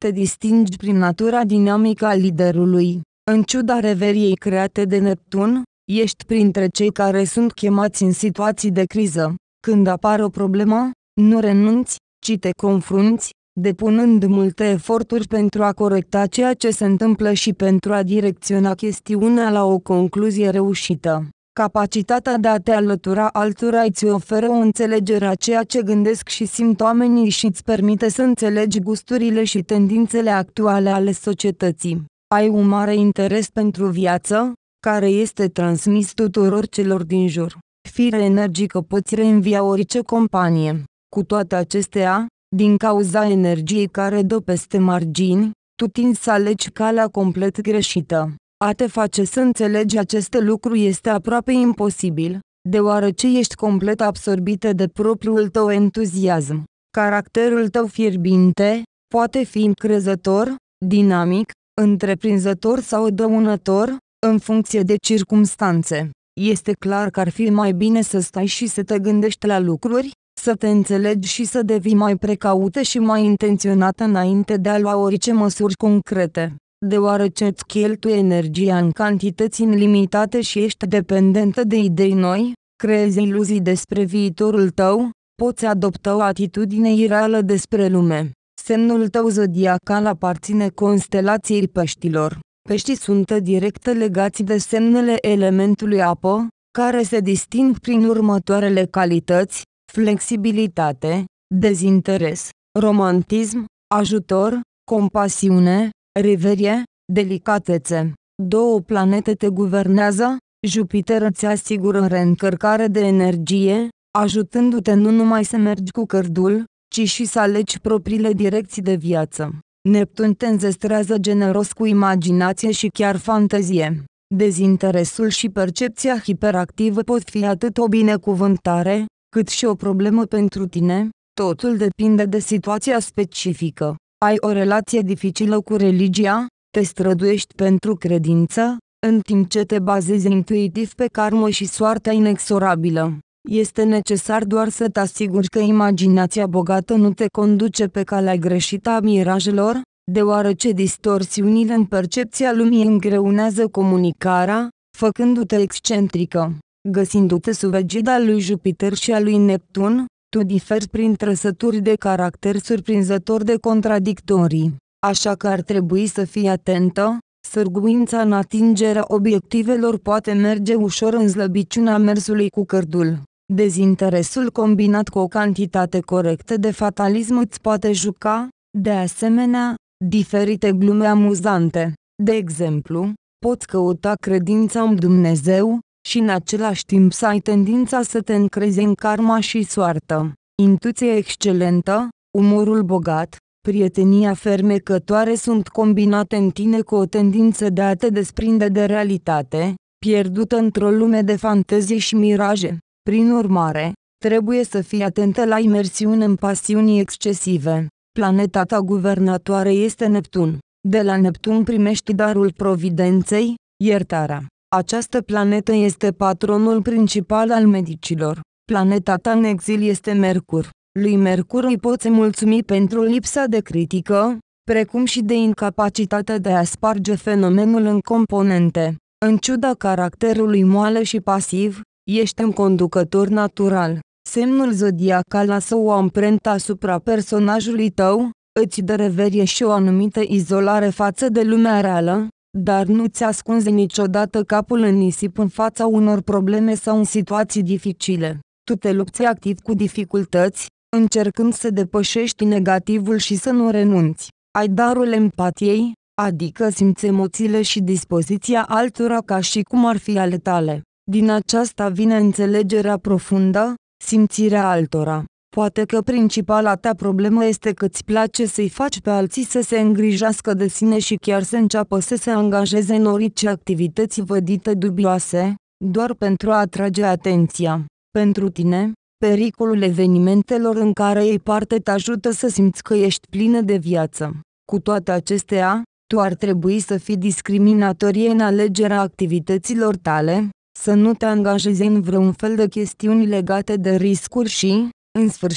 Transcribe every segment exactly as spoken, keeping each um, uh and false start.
te distingi prin natura dinamică a liderului. În ciuda reveriei create de Neptun, ești printre cei care sunt chemați în situații de criză. Când apare o problemă, nu renunți, ci te confrunți, depunând multe eforturi pentru a corecta ceea ce se întâmplă și pentru a direcționa chestiunea la o concluzie reușită. Capacitatea de a te alătura altora îți oferă o înțelegere a ceea ce gândesc și simt oamenii și îți permite să înțelegi gusturile și tendințele actuale ale societății. Ai un mare interes pentru viață, care este transmis tuturor celor din jur. Fire energică, poți reînvia orice companie. Cu toate acestea, din cauza energiei care dă peste margini, tu tinzi să alegi calea complet greșită. A te face să înțelegi aceste lucruri este aproape imposibil, deoarece ești complet absorbită de propriul tău entuziasm. Caracterul tău fierbinte poate fi încrezător, dinamic, întreprinzător sau dăunător, în funcție de circumstanțe. Este clar că ar fi mai bine să stai și să te gândești la lucruri, să te înțelegi și să devii mai precaută și mai intenționată înainte de a lua orice măsuri concrete. Deoarece îți cheltui energia în cantități ilimitate și ești dependentă de idei noi, creezi iluzii despre viitorul tău, poți adopta o atitudine ireală despre lume. Semnul tău zodiacal aparține constelației Peștilor. Peștii sunt direct legați de semnele elementului apă, care se disting prin următoarele calități: flexibilitate, dezinteres, romantism, ajutor, compasiune, reverie, delicatețe. Două planete te guvernează, Jupiter îți asigură reîncărcare de energie, ajutându-te nu numai să mergi cu cărdul, ci și să alegi propriile direcții de viață. Neptun te înzestrează generos cu imaginație și chiar fantezie. Dezinteresul și percepția hiperactivă pot fi atât o binecuvântare, cât și o problemă pentru tine, totul depinde de situația specifică. Ai o relație dificilă cu religia, te străduiești pentru credință, în timp ce te bazezi intuitiv pe karmă și soarta inexorabilă. Este necesar doar să te asiguri că imaginația bogată nu te conduce pe calea greșită a mirajelor, deoarece distorsiunile în percepția lumii îngreunează comunicarea, făcându-te excentrică. Găsindu-te sub egida lui Jupiter și a lui Neptun, tu diferi prin trăsături de caracter surprinzător de contradictorii. Așa că ar trebui să fii atentă, sârguința în atingerea obiectivelor poate merge ușor în slăbiciunea mersului cu cărdul. Dezinteresul combinat cu o cantitate corectă de fatalism îți poate juca, de asemenea, diferite glume amuzante. De exemplu, poți căuta credința în Dumnezeu, și în același timp să ai tendința să te încrezi în karma și soartă. Intuiția excelentă, umorul bogat, prietenia fermecătoare sunt combinate în tine cu o tendință de a te desprinde de realitate, pierdută într-o lume de fantezie și miraje. Prin urmare, trebuie să fii atentă la imersiune în pasiuni excesive. Planeta ta guvernatoare este Neptun. De la Neptun primești darul providenței, iertarea. Această planetă este patronul principal al medicilor. Planeta ta în exil este Mercur. Lui Mercur îi poți mulțumi pentru lipsa de critică, precum și de incapacitatea de a sparge fenomenul în componente. În ciuda caracterului moale și pasiv, ești un conducător natural. Semnul zodiacal lasă o amprentă asupra personajului tău, îți dă reverie și o anumită izolare față de lumea reală, dar nu-ți ascunzi niciodată capul în nisip în fața unor probleme sau în situații dificile. Tu te lupți activ cu dificultăți, încercând să depășești negativul și să nu renunți. Ai darul empatiei, adică simți emoțiile și dispoziția altora ca și cum ar fi ale tale. Din aceasta vine înțelegerea profundă, simțirea altora. Poate că principala ta problemă este că îți place să-i faci pe alții să se îngrijească de sine și chiar să înceapă să se angajeze în orice activități vădite dubioase, doar pentru a atrage atenția. Pentru tine, pericolul evenimentelor în care iei parte te ajută să simți că ești plină de viață. Cu toate acestea, tu ar trebui să fii discriminatorie în alegerea activităților tale, să nu te angajezi în vreun fel de chestiuni legate de riscuri și, în sfârșit,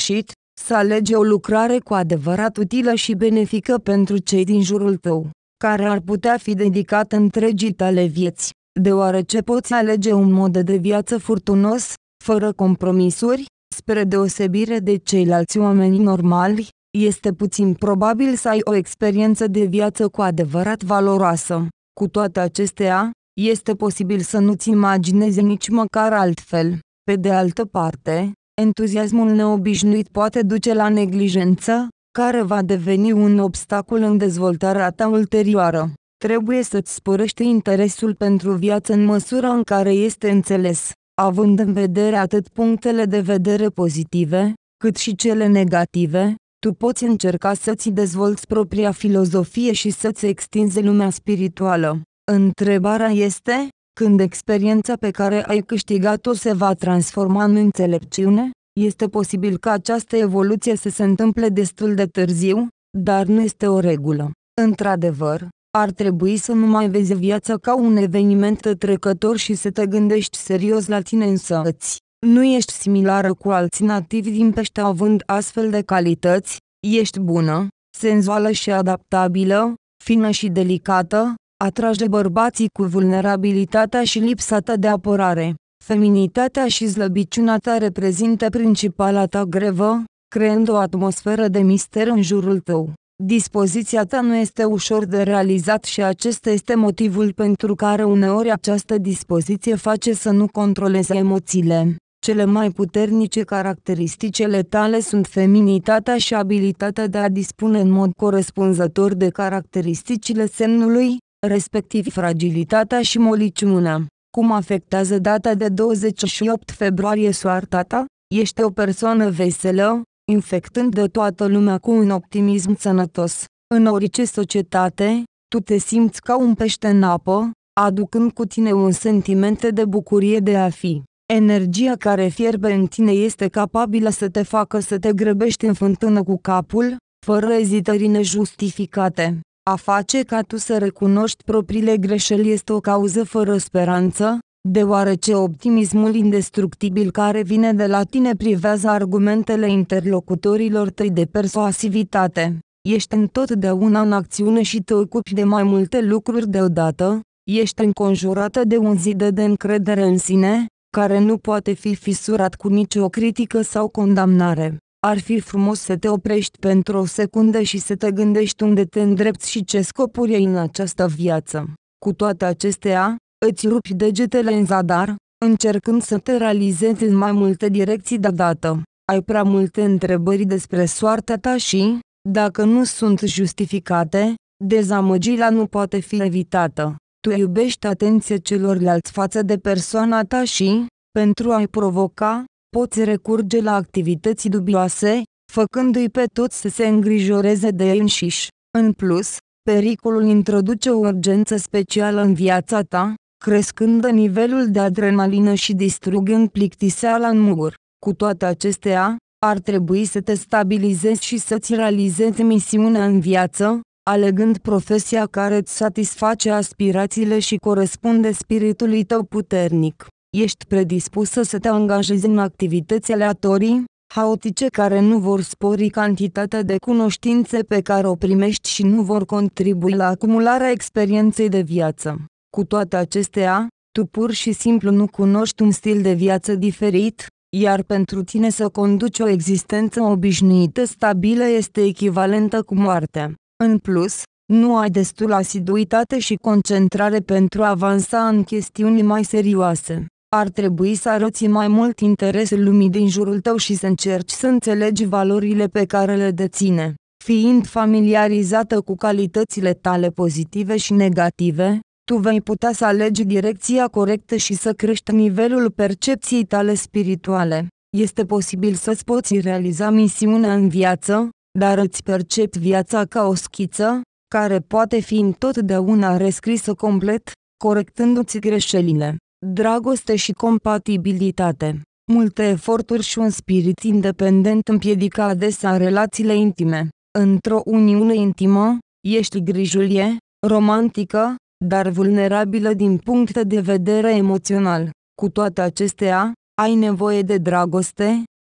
să alegi o lucrare cu adevărat utilă și benefică pentru cei din jurul tău, care ar putea fi dedicată întregii tale vieți, deoarece poți alege un mod de viață furtunos, fără compromisuri. Spre deosebire de ceilalți oameni normali, este puțin probabil să ai o experiență de viață cu adevărat valoroasă. Cu toate acestea, este posibil să nu-ți imaginezi nici măcar altfel. Pe de altă parte, entuziasmul neobișnuit poate duce la neglijență, care va deveni un obstacol în dezvoltarea ta ulterioară. Trebuie să-ți sporești interesul pentru viață în măsura în care este înțeles, având în vedere atât punctele de vedere pozitive, cât și cele negative. Tu poți încerca să-ți dezvolți propria filozofie și să-ți extinzi lumea spirituală. Întrebarea este, când experiența pe care ai câștigat-o se va transforma în înțelepciune? Este posibil ca această evoluție să se întâmple destul de târziu, dar nu este o regulă. Într-adevăr, ar trebui să nu mai vezi viața ca un eveniment trecător și să te gândești serios la tine însăți. Nu ești similară cu alți nativi din pește având astfel de calități, ești bună, senzuală și adaptabilă, fină și delicată, atrage bărbații cu vulnerabilitatea și lipsa ta de apărare. Feminitatea și slăbiciunea ta reprezintă principala ta grevă, creând o atmosferă de mister în jurul tău. Dispoziția ta nu este ușor de realizat și acesta este motivul pentru care uneori această dispoziție face să nu controlezi emoțiile. Cele mai puternice caracteristicile tale sunt feminitatea și abilitatea de a dispune în mod corespunzător de caracteristicile semnului, respectiv fragilitatea și moliciunea. Cum afectează data de douăzeci și opt februarie soarta ta? Ești o persoană veselă, infectând de toată lumea cu un optimism sănătos. În orice societate, tu te simți ca un pește în apă, aducând cu tine un sentiment de bucurie de a fi. Energia care fierbe în tine este capabilă să te facă să te grăbești în fântână cu capul, fără ezitări nejustificate. A face ca tu să recunoști propriile greșeli este o cauză fără speranță, deoarece optimismul indestructibil care vine de la tine privează argumentele interlocutorilor tăi de persuasivitate. Ești întotdeauna în acțiune și te ocupi de mai multe lucruri deodată, ești înconjurată de un zid de încredere în sine, care nu poate fi fisurat cu nicio critică sau condamnare. Ar fi frumos să te oprești pentru o secundă și să te gândești unde te îndrepți și ce scopuri ai în această viață. Cu toate acestea, îți rupi degetele în zadar, încercând să te realizezi în mai multe direcții deodată. Ai prea multe întrebări despre soarta ta și, dacă nu sunt justificate, dezamăgirea nu poate fi evitată. Tu iubești atenția celorlalți față de persoana ta și, pentru a-i provoca, poți recurge la activități dubioase, făcându-i pe toți să se îngrijoreze de ei înșiși. În plus, pericolul introduce o urgență specială în viața ta, crescând nivelul de adrenalină și distrugând plictiseala în mur. Cu toate acestea, ar trebui să te stabilizezi și să-ți realizezi misiunea în viață, alegând profesia care îți satisface aspirațiile și corespunde spiritului tău puternic. Ești predispusă să te angajezi în activități aleatorii, haotice care nu vor spori cantitatea de cunoștințe pe care o primești și nu vor contribui la acumularea experienței de viață. Cu toate acestea, tu pur și simplu nu cunoști un stil de viață diferit, iar pentru tine să conduci o existență obișnuită stabilă este echivalentă cu moartea. În plus, nu ai destul asiduitate și concentrare pentru a avansa în chestiuni mai serioase. Ar trebui să arăți mai mult interesul lumii din jurul tău și să încerci să înțelegi valorile pe care le deține. Fiind familiarizată cu calitățile tale pozitive și negative, tu vei putea să alegi direcția corectă și să crești nivelul percepției tale spirituale. Este posibil să-ți poți realiza misiunea în viață, dar îți percepi viața ca o schiță, care poate fi întotdeauna rescrisă complet, corectându-ți greșelile. Dragoste și compatibilitate. Multe eforturi și un spirit independent împiedică adesea relațiile intime. Într-o uniune intimă, ești grijulie, romantică, dar vulnerabilă din punct de vedere emoțional. Cu toate acestea, ai nevoie de dragoste,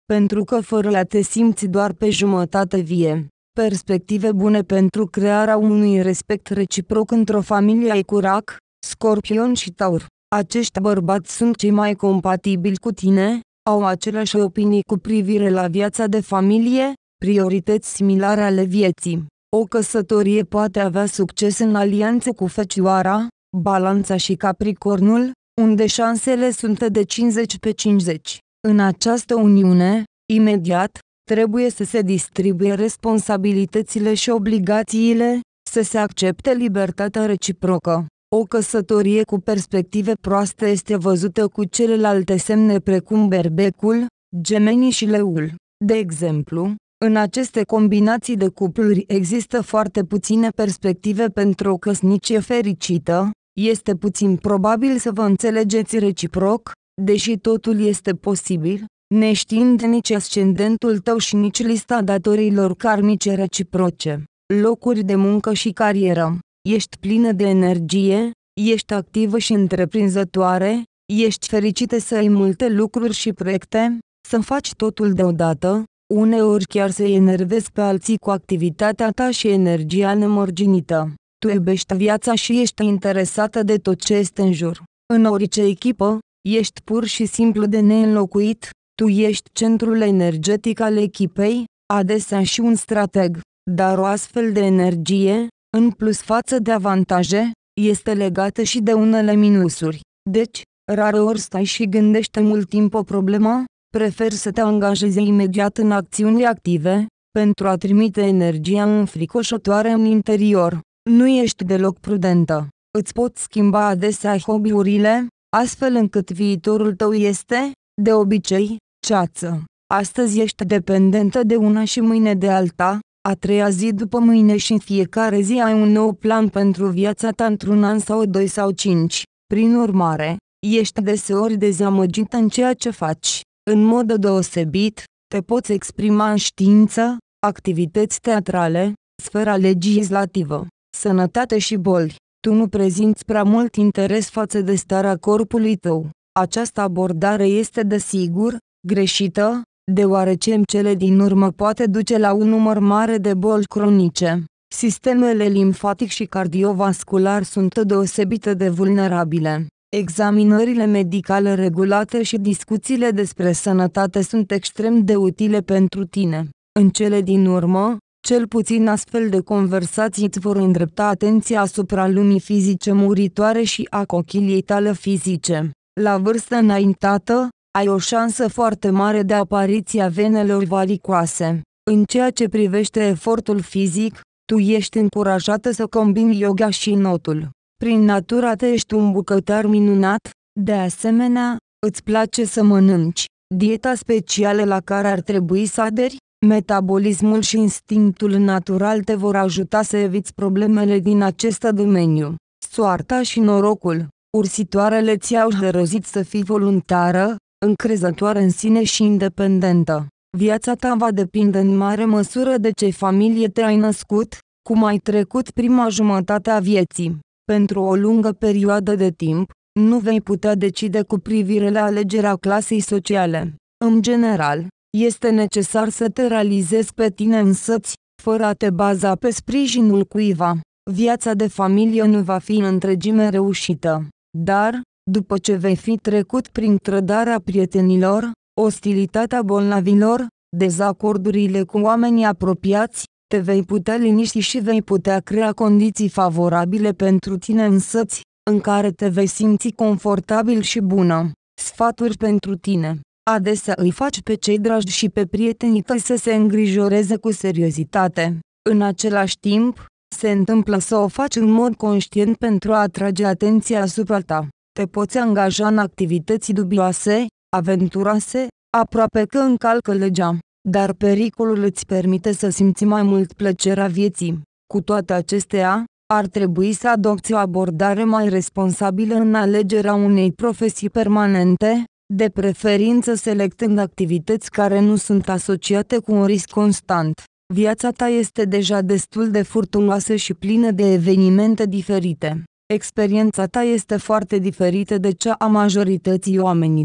pentru că fără a te simți doar pe jumătate vie. Perspective bune pentru crearea unui respect reciproc într-o familie cu Rac, Scorpion și Taur. Acești bărbați sunt cei mai compatibili cu tine, au aceleași opinii cu privire la viața de familie, priorități similare ale vieții. O căsătorie poate avea succes în alianțe cu Fecioara, Balanța și Capricornul, unde șansele sunt de cincizeci pe cincizeci. În această uniune, imediat, trebuie să se distribuie responsabilitățile și obligațiile, să se accepte libertatea reciprocă. O căsătorie cu perspective proaste este văzută cu celelalte semne precum Berbecul, Gemenii și Leul. De exemplu, în aceste combinații de cupluri există foarte puține perspective pentru o căsnicie fericită, este puțin probabil să vă înțelegeți reciproc, deși totul este posibil, neștiind nici ascendentul tău și nici lista datorilor karmice reciproce. Locuri de muncă și carieră. Ești plină de energie, ești activă și întreprinzătoare, ești fericită să ai multe lucruri și proiecte, să faci totul deodată, uneori chiar să-i enervezi pe alții cu activitatea ta și energia nemărginită. Tu iubești viața și ești interesată de tot ce este în jur. În orice echipă, ești pur și simplu de neînlocuit, tu ești centrul energetic al echipei, adesea și un strateg, dar o astfel de energie, în plus față de avantaje, este legată și de unele minusuri. Deci, rareori stai și gândești mult timp o problemă, preferi să te angajezi imediat în acțiuni active, pentru a trimite energia înfricoșătoare în interior. Nu ești deloc prudentă. Îți poți schimba adesea hobby-urile, astfel încât viitorul tău este, de obicei, ceață. Astăzi ești dependentă de una și mâine de alta, a treia zi după mâine și în fiecare zi ai un nou plan pentru viața ta într-un an sau doi sau cinci. Prin urmare, ești deseori dezamăgită în ceea ce faci. În mod deosebit, te poți exprima în știință, activități teatrale, sfera legislativă, sănătate și boli. Tu nu prezinți prea mult interes față de starea corpului tău. Această abordare este desigur greșită, deoarece în cele din urmă poate duce la un număr mare de boli cronice. Sistemele limfatic și cardiovascular sunt deosebit de vulnerabile. Examinările medicale regulate și discuțiile despre sănătate sunt extrem de utile pentru tine. În cele din urmă, cel puțin astfel de conversații îți vor îndrepta atenția asupra lumii fizice muritoare și a cochiliei tale fizice. La vârstă înaintată, ai o șansă foarte mare de apariția venelor varicoase. În ceea ce privește efortul fizic, tu ești încurajată să combini yoga și notul. Prin natura ta ești un bucătar minunat, de asemenea, îți place să mănânci. Dieta specială la care ar trebui să aderi, metabolismul și instinctul natural te vor ajuta să eviți problemele din acest domeniu. Soarta și norocul. Ursitoarele ți-au hărăzit să fii voluntară, încrezătoare în sine și independentă. Viața ta va depinde în mare măsură de ce familie te-ai născut, cum ai trecut prima jumătate a vieții. Pentru o lungă perioadă de timp, nu vei putea decide cu privire la alegerea clasei sociale. În general, este necesar să te realizezi pe tine însăți, fără a te baza pe sprijinul cuiva. Viața de familie nu va fi în întregime reușită. Dar, după ce vei fi trecut prin trădarea prietenilor, ostilitatea bolnavilor, dezacordurile cu oamenii apropiați, te vei putea liniști și vei putea crea condiții favorabile pentru tine însăți, în care te vei simți confortabil și bună. Sfaturi pentru tine. Adesea îi faci pe cei dragi și pe prietenii tăi să se îngrijoreze cu seriozitate. În același timp, se întâmplă să o faci în mod conștient pentru a atrage atenția asupra ta. Te poți angaja în activități dubioase, aventuroase, aproape că încalcă legea, dar pericolul îți permite să simți mai mult plăcerea vieții. Cu toate acestea, ar trebui să adopți o abordare mai responsabilă în alegerea unei profesii permanente, de preferință selectând activități care nu sunt asociate cu un risc constant. Viața ta este deja destul de furtunoasă și plină de evenimente diferite. Experiența ta este foarte diferită de cea a majorității oamenilor.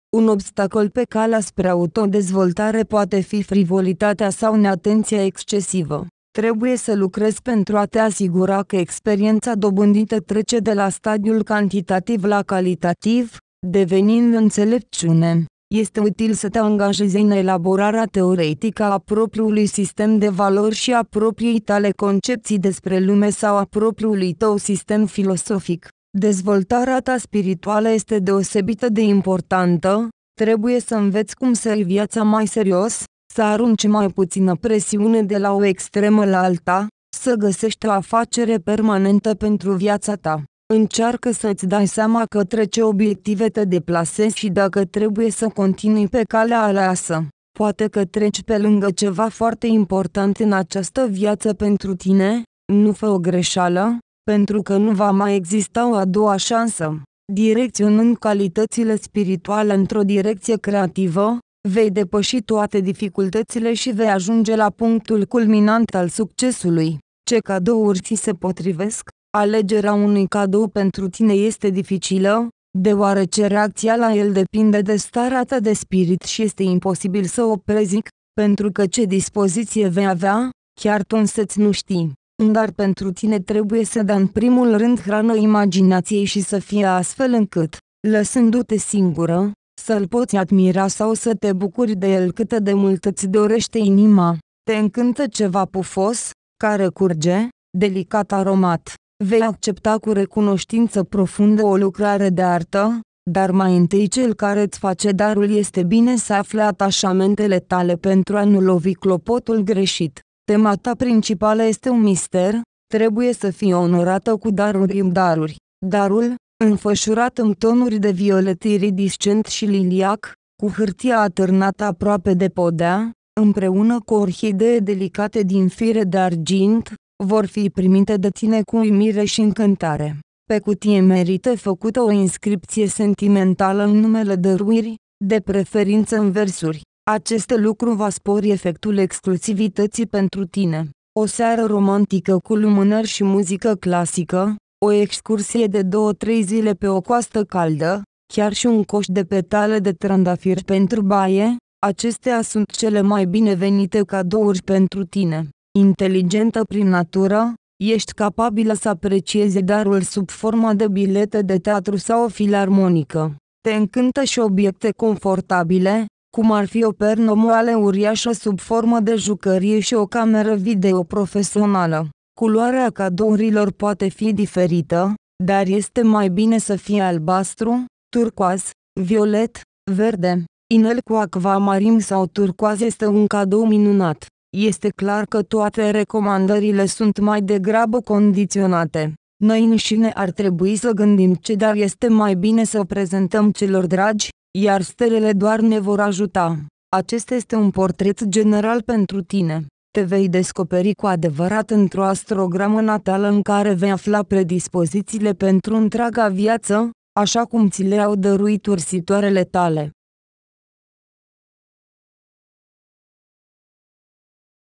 Un obstacol pe calea spre autodezvoltare poate fi frivolitatea sau neatenția excesivă. Trebuie să lucrezi pentru a te asigura că experiența dobândită trece de la stadiul cantitativ la calitativ, devenind înțelepciune. Este util să te angajezi în elaborarea teoretică a propriului sistem de valori și a propriei tale concepții despre lume sau a propriului tău sistem filosofic. Dezvoltarea ta spirituală este deosebită de importantă, trebuie să înveți cum să iei viața mai serios, să arunci mai puțină presiune de la o extremă la alta, să găsești o afacere permanentă pentru viața ta. Încearcă să-ți dai seama către ce obiective te deplasezi și dacă trebuie să continui pe calea aleasă. Poate că treci pe lângă ceva foarte important în această viață pentru tine, nu fă o greșeală, pentru că nu va mai exista o a doua șansă. Direcționând calitățile spirituale într-o direcție creativă, vei depăși toate dificultățile și vei ajunge la punctul culminant al succesului. Ce cadouri ți se potrivesc? Alegerea unui cadou pentru tine este dificilă, deoarece reacția la el depinde de starea ta de spirit și este imposibil să o prezic, pentru că ce dispoziție vei avea, chiar tu însăți nu știi. Dar pentru tine trebuie să dai în primul rând hrană imaginației și să fie astfel încât, lăsându-te singură, să-l poți admira sau să te bucuri de el cât de mult îți dorește inima. Te încântă ceva pufos, care curge, delicat aromat. Vei accepta cu recunoștință profundă o lucrare de artă, dar mai întâi cel care îți face darul este bine să afle atașamentele tale pentru a nu lovi clopotul greșit. Tema ta principală este un mister, trebuie să fie onorată cu daruri în daruri. Darul, înfășurat în tonuri de violet iridiscent și liliac, cu hârtia atârnată aproape de podea, împreună cu orhidee delicate din fire de argint, vor fi primite de tine cu uimire și încântare. Pe cutie merită făcută o inscripție sentimentală în numele dăruirii, de preferință în versuri. Acest lucru va spori efectul exclusivității pentru tine. O seară romantică cu lumânări și muzică clasică, o excursie de două-trei zile pe o coastă caldă, chiar și un coș de petale de trandafir pentru baie, acestea sunt cele mai binevenite cadouri pentru tine. Inteligentă prin natură, ești capabilă să apreciezi darul sub forma de bilete de teatru sau o filarmonică. Te încântă și obiecte confortabile, cum ar fi o pernă moale uriașă sub formă de jucărie și o cameră video profesională. Culoarea cadourilor poate fi diferită, dar este mai bine să fie albastru, turcoaz, violet, verde. Inel cu acvamarin sau turcoaz este un cadou minunat. Este clar că toate recomandările sunt mai degrabă condiționate. Noi înșine ar trebui să gândim ce dar este mai bine să o prezentăm celor dragi, iar stelele doar ne vor ajuta. Acesta este un portret general pentru tine. Te vei descoperi cu adevărat într-o astrogramă natală în care vei afla predispozițiile pentru întreaga viață, așa cum ți le-au dăruit ursitoarele tale.